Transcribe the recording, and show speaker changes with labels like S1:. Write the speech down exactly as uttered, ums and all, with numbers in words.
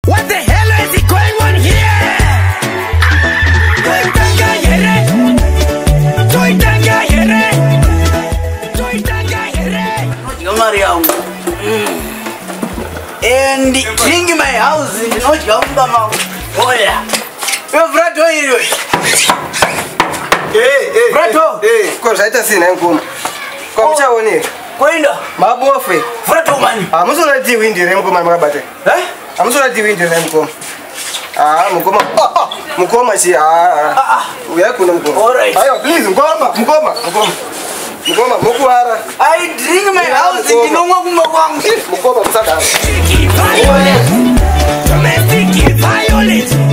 S1: What the hell is it going on here? Toitanga here. Toitanga here. Toitanga here.
S2: Mariam. And ring my house in not Yamba. Oh yeah. You're Frato here.
S3: Hey, hey,
S2: Frato.
S3: Hey, course I just seen him come. Come chow ni.
S2: Kwenda.
S3: Mabofe.
S2: Frato man.
S3: Ah, musola di windi rem ko mama bate.
S2: Eh?
S3: Ah, musola di windi rem ko. Ah, mukoma. Mukoma si ah. Ah, uya kuna mukoma.
S2: All right.
S3: Ayo, please, mukoma, mukoma, mukoma. Mukoma, mukuara.
S2: I drink my house in no ngwa kwangu.
S3: Mukoma msada.
S1: Domestic violence.